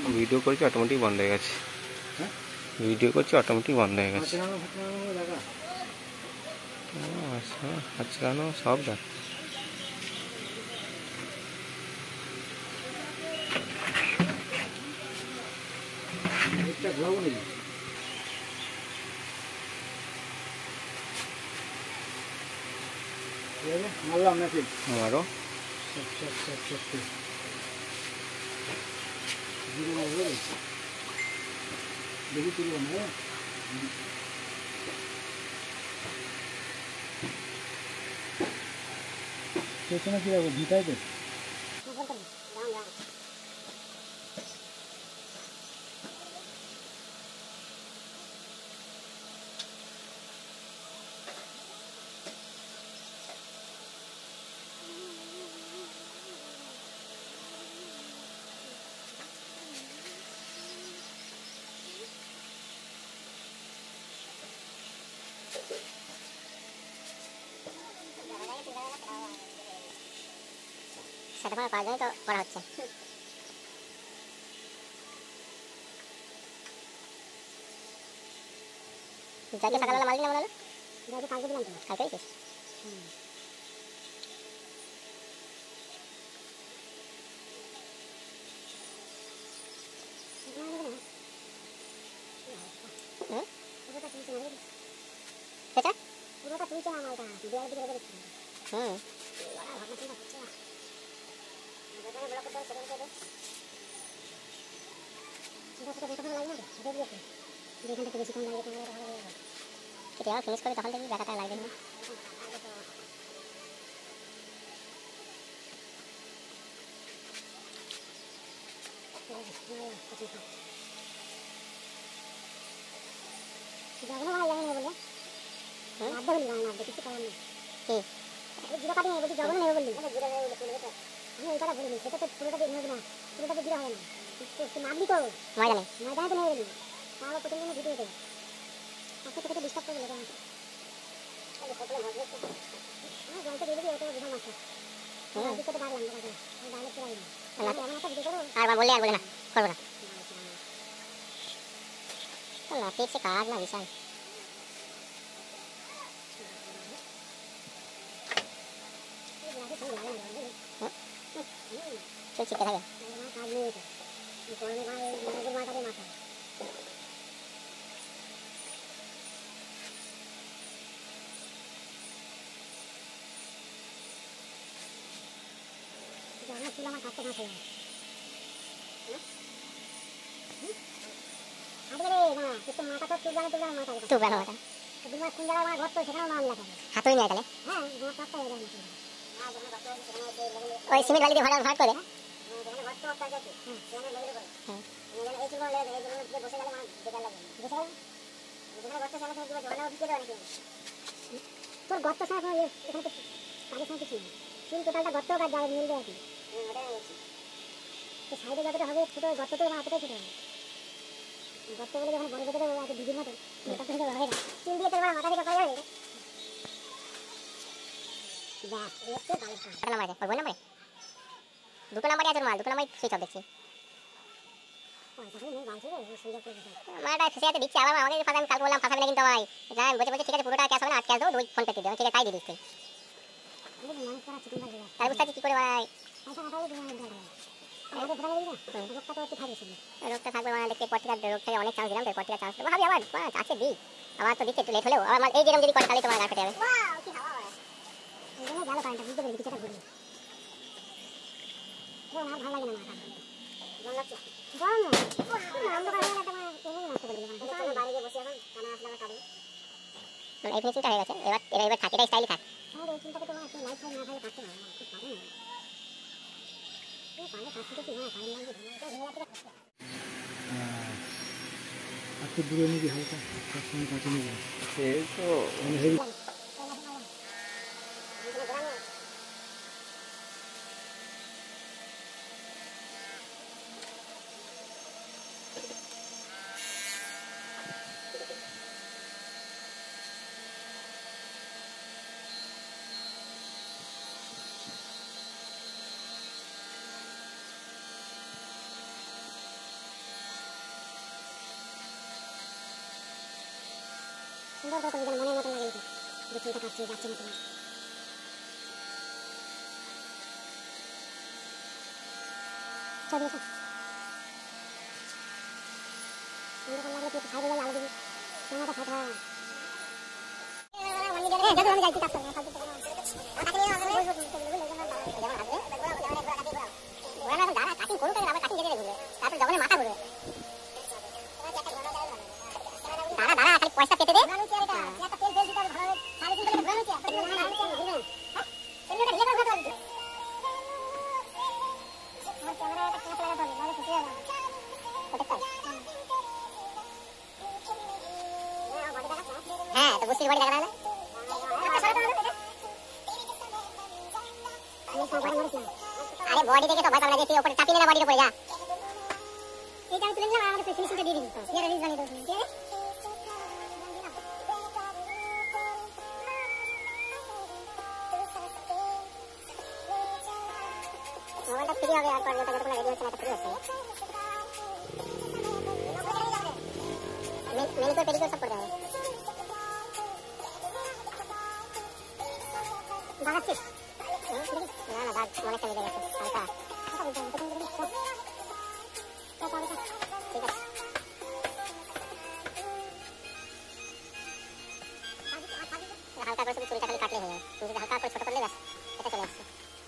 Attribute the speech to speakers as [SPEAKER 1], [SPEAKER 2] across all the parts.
[SPEAKER 1] Video করছি automatic বন্ধ হয়ে গেছে। ভিডিও করছি অটোমেটিক বন্ধ হয়ে গেছে। হাত চালানো সব দেখ।
[SPEAKER 2] মারলাম নাকি
[SPEAKER 1] আমারও
[SPEAKER 2] দেখি তুলব না পেছনে কি যাবো ভিটাই তো
[SPEAKER 3] সেটা কোনো কাজ নেই তো করা হচ্ছে। যাকে সকালবেলা মাল দিলাম বলো যাকে কালকে দিলাম তো কালকে দিয়েছিস সেটা পুরোটা তুলছে না মালটা দেওয়ার দিকে রেখে দিচ্ছি ফিনিশ করে তখন দেখবি ব্যাটাটা লাগবে না জগন ভালো লাগে না বলে আড্ডা হলি না আড্ডা কিছু করার নেই কি জিরা কাটি নেই বলছি জগন নেই বললি জিরা নেই বলে তুলবে তো আমি ওইটা বলিনি সেটা তো পুরোটা দিয়ে নেব না পুরোটা দিয়ে জিরা হয় না তুই নাবলি তো ময়দানে তো নেই বলি তাহলে প্রথম দিনে ভিডিও দেবে আজকে থেকে ডিস্টার্ব করে দেবে আমাকে তাহলে সকলে ভাববে হ্যাঁ জলটা দিয়ে দিবি ওটা বিশাল মাছ আজকে তো ডাকলাম ডাকলাম ডালে চলে আইলাম এমন একটা ভিডিও করো আর বললে আর বলে না করবো না না ঠিক সে কাজ না বিশাল চল চিপতে থাকে কাজ নেই গরমে ভাই নগর মাথাতে মাথা আমার চুল আমার কাটতে ঘাস হয়ে যায় মাথা তো চুল বানা মাথা চুল বানা মাথা তোমার কোন জায়গায় আমার ঘর তো সেখানেও নাম লেখা হাতই নেই তাহলে হ্যাঁ তোমার কাটতে হয়ে যায় ওই সিমেন্ট বালি দিয়ে ভাড়া করে তোর গর্ত সারা এখানে তো কাজের সঙ্গে কিছু চুল টোটালটা গর্ত কাজ যাবে মিলবে আর কি তো সাইডে যতটা হবে ছোটো গর্ত তো এতটাই ছোটো হবে গর্ত বলে যখন বড় বেঁধে দেবো আছে দিদির মতো এটা থেকে হবে না চুল দিয়ে তোর মাথা থেকে করা যাবে দুটো নাম্বারই আছে মাল দুটো নাম্বারই সুইচ অফ দেখছি মালটা ফেসে দিচ্ছি আবার আমাকে ফাঁকা আমি কাল বললাম ফাঁসাবে না কিন্তু আমায় বলছে বলছে ঠিক আছে পুরোটা ক্যাশ হবে না 8 ক্যাশ দেবো 2 ফোন পে দিয়ে দেবো ঠিক আছে তাই দিয়ে দিস তাই বুঝতে পারছি কী করে ভাই রোগটা থাকবে মানে দেখতে পর থেকে রোগ থেকে অনেক চান্স দিলাম পর থেকে চান্স দেবো ভাবি আবার আছে দিই আবার তো দিচ্ছে একটু লেট হলেও আবার এই যেরকম যদি করে তাহলে তোমার গা ফেটে যাবে ভালো কারেন্টটা বুঝতে পেরেছি কিছুটা ঘুরি আমার ভালো লাগে না মাথা গরম লাগছে গরম না অন্ধকার হয়ে গেলে তোমার নষ্ট করে দিলাম বাইরে গিয়ে বসে এখন কানে আসলে আবার কাটবে এই ফিনিশিংটা হয়ে গেছে এবার থাক এটা স্টাইলই থাক হ্যাঁ এই চুলটাকে তোমার একটু লাইট ফাইট না থাকলে কাটতে হবে খুব পারে না পারে কাটতে কি না টাইম লাগবে এটা ভেঙে যাচ্ছে
[SPEAKER 2] একটু দূরে নিবি হালকা সবসময় কাছে নিবি
[SPEAKER 1] এই তো
[SPEAKER 3] সুন্দর করে তুমি মনের মতো লাগে দেখি এটা কাটছে যাচ্ছে না তোমার চলে এসো আমরা লাগলে তুই খাই বলে আলো দিবি তোমার কথা খাওয়া যখন আমি যাইতে কাটতাম না ফালতু টাকা না টাকা নিয়ে আমরা বলবো তুমি যেমন আসবে ওরা এখন দাঁড়া কাটিং করুক আবার কাটিং কেটে দেবে তারপর যখন মাথা ঘুরবে দাঁড়া দাঁড়া খালি পয়সা পেতে দে একটা তেল তেল দিতে হবে ভালো সাড়ে 3 টাকা ঘুরানো চাই তেলটা ঢেলে করে ঘাটা দিতে আমার ক্যামেরা একটা ক্যামেরা লাগাতে হবে নালে ফুটে যাবে প্রোটেক্টর হ্যাঁ তো বুঝতে বাড়ি লাগা না আরে বডি দেখে তো ভয় পাগলা যেতে উপরে চাপি নিলা বডির উপরে যা এটা আমি তুলে নিলাম আমাকে ফিনিশিংটা দিয়ে দিবি এর রিলিজ বানিয়ে দাও ঠিক আছে মোবাইলটা ফ্রি হবে আর পর যতক্ষণ রেডি হচ্ছে না ফ্রি হচ্ছে মেনু করে পেডিকিউর সব করতে হবে দাগাচ্ছিস না না দাগ অনেকটা লেগে গেছে হালকা ঠিক আছে হালকা করে শুধু চুরিটা খালি কাটলে হয়ে যাবে তুমি যদি হালকা করে ছোট করলে ব্যাস এটা চলে আসছে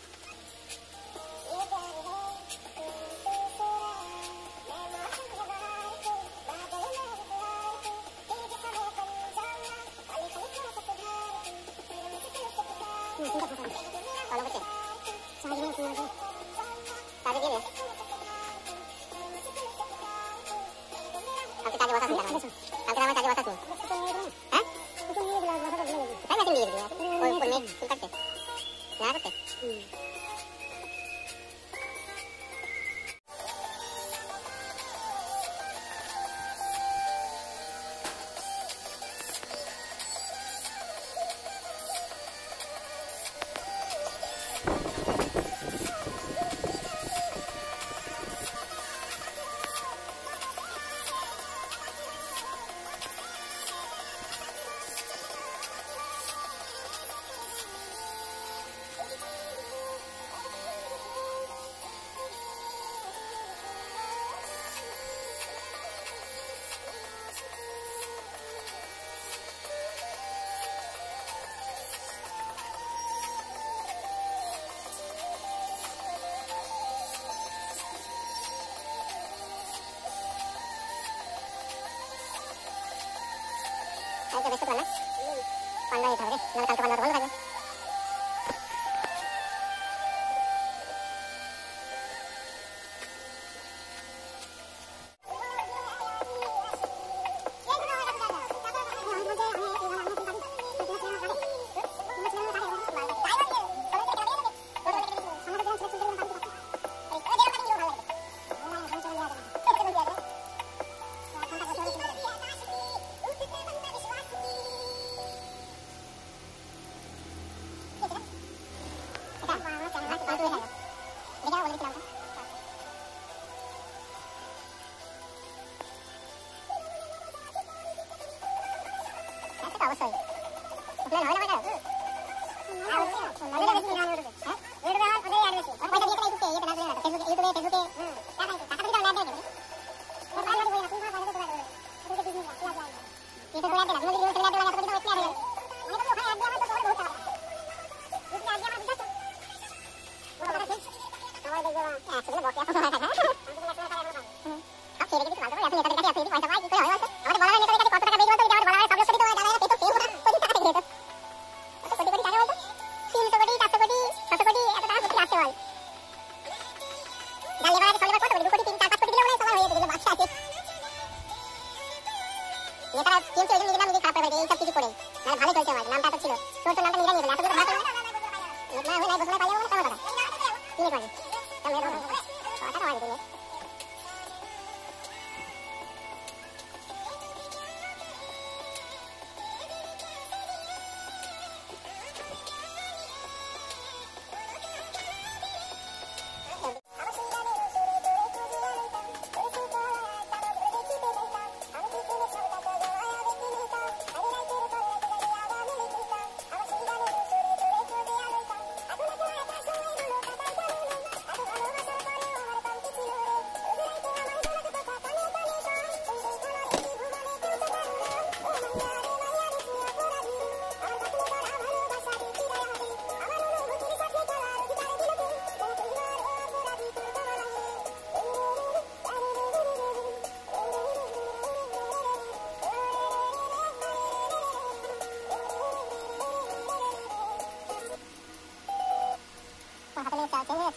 [SPEAKER 3] আজকে বেশ ভালো পান্ডা দিতে হবে না কালকে পান্ডা ভালো থাকবে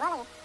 [SPEAKER 3] ভালো লাগে